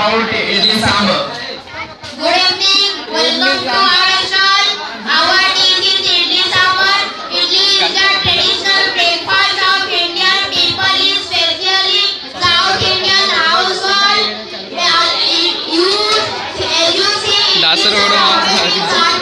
about idli sambar. Good evening. Welcome to our stall. Our dish is idli sambar. Idli is the traditional breakfast of Indian people. Is especially South Indian household. You see, it is a